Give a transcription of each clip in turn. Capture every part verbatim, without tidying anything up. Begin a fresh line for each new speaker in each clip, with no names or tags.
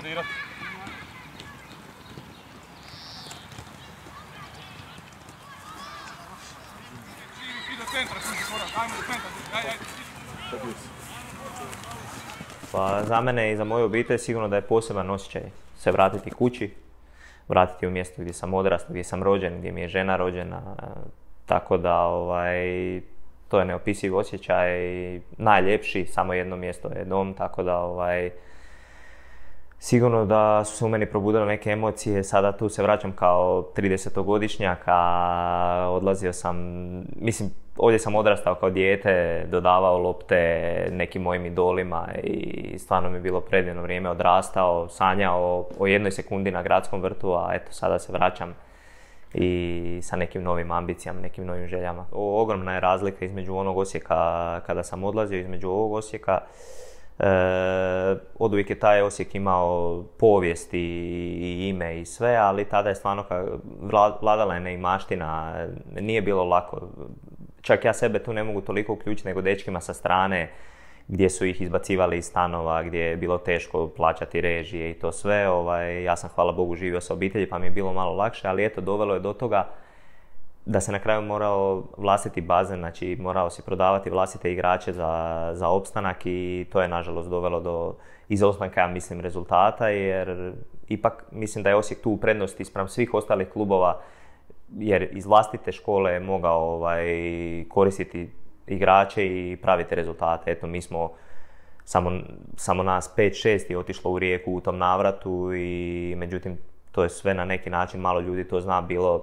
asistirati. I do centra, tu si korak, ajmo do centra, aj, aj.
Pa za mene i za moju obitelj sigurno da je poseban osjećaj se vratiti kući, vratiti u mjesto gdje sam odrastao, gdje sam rođen, gdje mi je žena rođena, tako da ovaj, to je neopisiv osjećaj, najljepši, samo jedno mjesto je dom, tako da ovaj, sigurno da su se u meni probudile neke emocije, sada tu se vraćam kao tridesetogodišnjak, a odlazio sam, mislim, ovdje sam odrastao kao dijete, dodavao lopte nekim mojim idolima i stvarno mi je bilo predivno vrijeme, odrastao, sanjao o jednoj sekundi na gradskom vrtu, a eto sada se vraćam i sa nekim novim ambicijama, nekim novim željama. O, ogromna je razlika između onog Osijeka kada sam odlazio, između ovog Osijeka. E, od uvijek je taj Osijek imao povijest i, i ime i sve, ali tada je stvarno vladala je neimaština, nije bilo lako. Čak ja sebe tu ne mogu toliko uključiti nego dečkima sa strane gdje su ih izbacivali iz stanova, gdje je bilo teško plaćati režije i to sve. Ovaj, ja sam, hvala Bogu, živio sa obitelji pa mi je bilo malo lakše, ali eto, dovelo je do toga da se na kraju morao vlastiti bazen, znači morao si prodavati vlastite igrače za, za opstanak i to je nažalost dovelo do izostanka, ja mislim, rezultata, jer ipak mislim da je Osijek tu u prednosti spram svih ostalih klubova, jer iz vlastite škole je mogao ovaj, koristiti igrače i praviti rezultate. Eto, mi smo, samo, samo nas pet šest je otišlo u Rijeku u tom navratu i međutim to je sve na neki način, malo ljudi to zna, bilo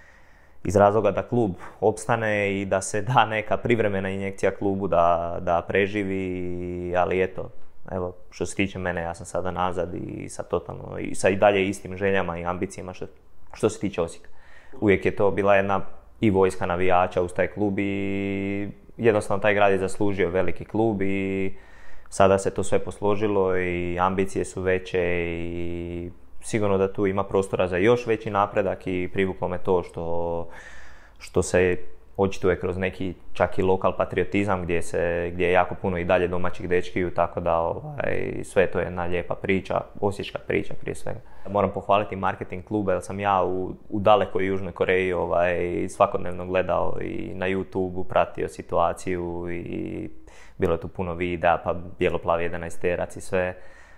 iz razloga da klub opstane i da se da neka privremena injekcija klubu da, da preživi, ali eto, evo, što se tiče mene, ja sam sada nazad i sa totalno, i sa i dalje istim željama i ambicijama što, što se tiče Osijeka. Uvijek je to bila jedna i vojska navijača uz taj klub i jednostavno taj grad je zaslužio veliki klub i sada se to sve posložilo i ambicije su veće i sigurno da tu ima prostora za još veći napredak i privuklo me to što, što se očituje kroz neki čak i lokal patriotizam gdje, se, gdje je jako puno i dalje domaćih dečkiju, tako da ovaj, sve to je jedna lijepa priča, osječka priča prije svega. Moram pohvaliti marketing kluba jer sam ja u, u dalekoj Južnoj Koreji ovaj, svakodnevno gledao i na YouTubeu, pratio situaciju i bilo je tu puno videa, pa bijelo-plavi jedanaesterac i sve.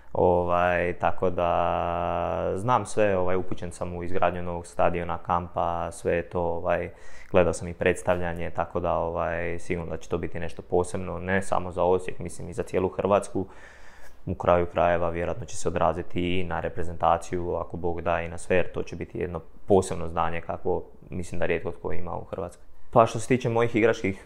Ovaj, tako da znam sve, ovaj, upućen sam u izgradnju novog stadiona, kampa, sve je to, ovaj, gledao sam i predstavljanje, tako da ovaj, sigurno da će to biti nešto posebno, ne samo za Osijek, mislim i za cijelu Hrvatsku. U kraju krajeva vjerojatno će se odraziti i na reprezentaciju, ako Bog da, i na sve, jer to će biti jedno posebno zdanje kako mislim da rijetko tko ima u Hrvatskoj. Pa što se tiče mojih igračkih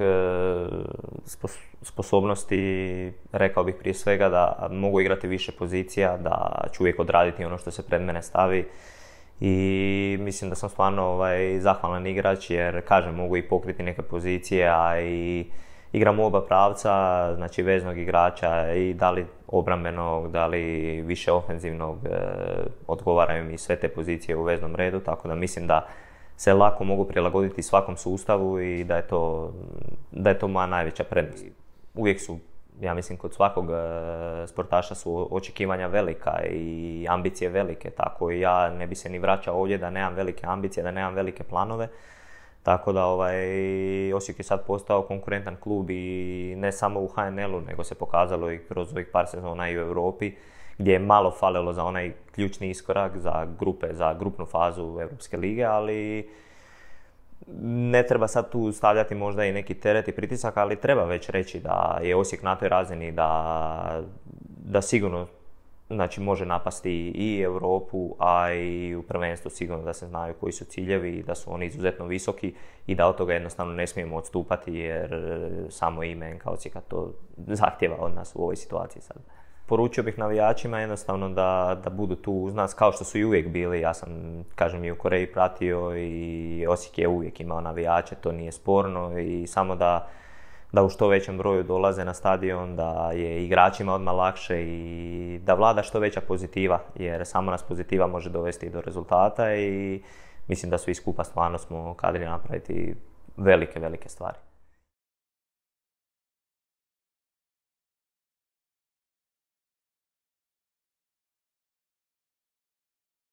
sposobnosti, rekao bih prije svega da mogu igrati više pozicija, da ću uvijek odraditi ono što se pred mene stavi i mislim da sam stvarno ovaj, zahvalan igrač jer, kažem, mogu i pokriti neke pozicije, a i igram u oba pravca, znači veznog igrača i da li obrambenog, da li više ofenzivnog, odgovaraju mi sve te pozicije u veznom redu, tako da mislim da se lako mogu prilagoditi svakom sustavu i da je to, da je to moja najveća prednost. Uvijek su, ja mislim, kod svakog sportaša su očekivanja velika i ambicije velike, tako i ja ne bi se ni vraćao ovdje da nemam velike ambicije, da nemam velike planove. Tako da ovaj, Osijek je sad postao konkurentan klub i ne samo u H N L-u, nego se pokazalo i kroz ovih par sezona i u Europi, gdje je malo falilo za onaj ključni iskorak za grupe, za grupnu fazu Europske lige, ali ne treba sad tu stavljati možda i neki teret i pritisak, ali treba već reći da je Osijek na toj razini, da, da sigurno, znači, može napasti i Europu, a i u prvenstvu sigurno da se znaju koji su ciljevi i da su oni izuzetno visoki i da od toga jednostavno ne smijemo odstupati jer samo ime N K Osijeka to zahtjeva od nas u ovoj situaciji sad. Poručio bih navijačima jednostavno da, da budu tu uz nas kao što su i uvijek bili. Ja sam, kažem, i u Koreji pratio i Osijek je uvijek imao navijače, to nije sporno i samo da, da u što većem broju dolaze na stadion, da je igračima odmah lakše i da vlada što veća pozitiva, jer samo nas pozitiva može dovesti do rezultata i mislim da svi skupa stvarno smo kadri napraviti velike, velike stvari.